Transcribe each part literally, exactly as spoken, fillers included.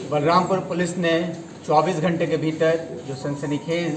Balrampur police ने चौबीस घंटे के भीतर जो सनसनीखेज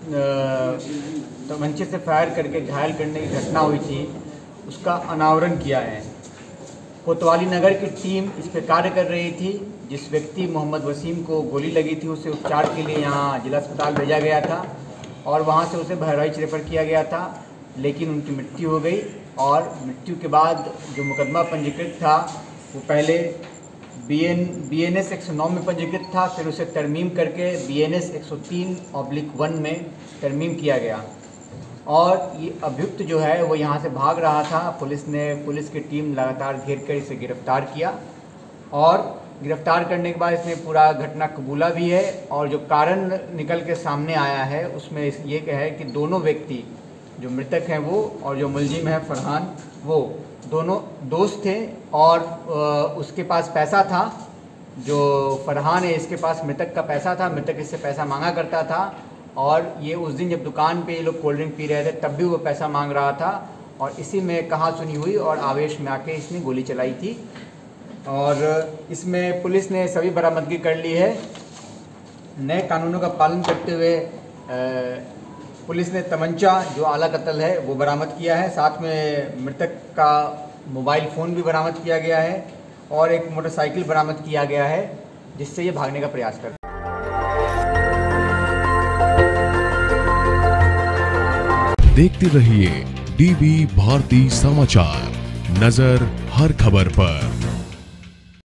तमंचे से फायर करके घायल करने की घटना हुई थी उसका अनावरण किया है। कोतवाली नगर की टीम इस पर कार्य कर रही थी। जिस व्यक्ति मोहम्मद वसीम को गोली लगी थी उसे उपचार के लिए यहाँ जिला अस्पताल भेजा गया था और वहाँ से उसे बहराइच रेफर किया गया था, लेकिन उनकी मृत्यु हो गई। और मृत्यु के बाद जो मुकदमा पंजीकृत था वो पहले B N B N S एक सौ नौ में पंजीकृत था, फिर उसे तरमीम करके बी एन एस एक सौ तीन ऑब्लिक वन में तरमीम किया गया। और ये अभियुक्त जो है वो यहाँ से भाग रहा था। पुलिस ने पुलिस की टीम लगातार घेर कर इसे गिरफ्तार किया और गिरफ्तार करने के बाद इसने पूरा घटना कबूला भी है। और जो कारण निकल के सामने आया है उसमें ये है कि दोनों व्यक्ति जो मृतक हैं वो और जो मुलजिम है फरहान, वो दोनों दोस्त थे और उसके पास पैसा था। जो फरहान है इसके पास मृतक का पैसा था, मृतक इससे पैसा मांगा करता था और ये उस दिन जब दुकान पे ये लोग कोल्ड ड्रिंक पी रहे थे तब भी वो पैसा मांग रहा था और इसी में कहा सुनी हुई और आवेश में आके इसने गोली चलाई थी। और इसमें पुलिस ने सभी बरामदगी कर ली है। नए कानूनों का पालन करते हुए पुलिस ने तमंचा जो आला कत्ल है वो बरामद किया है, साथ में मृतक का मोबाइल फ़ोन भी बरामद किया गया है और एक मोटरसाइकिल बरामद किया गया है जिससे ये भागने का प्रयास करता है। देखते रहिए डीवी भारती समाचार, नजर हर खबर पर।